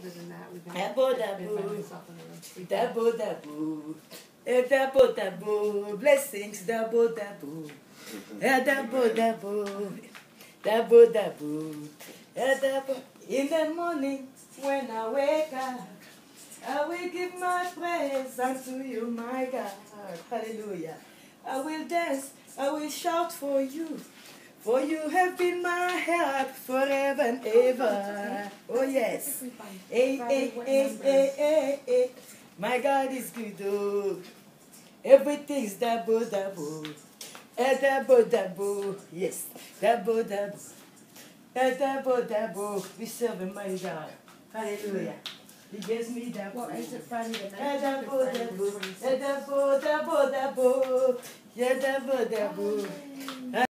other than that, we've been Dabo, by dabo. myself in the room. Dabo, dabo. Dabo, dabo. Blessings, dabo, dabo. Dabo, dabo. Dabo, dabo. Dabo. In the morning, when I wake up, I will give my praise unto you, my God. Hallelujah. I will dance, I will shout for you have been my help forever and ever. Oh yes. Hey, hey, hey, hey, hey, hey. My God is good, oh. Everything's dabo, dabo. Dabo, dabo. Yes. Dabo, dabo. Dabo, dabo. We serve a mighty God. Hallelujah. He gives me dabo. Well, is it Friday the Dabo, 19th or Friday dabo. the 26th? Dabo, dabo, dabo. Yeah, dabo, dabo.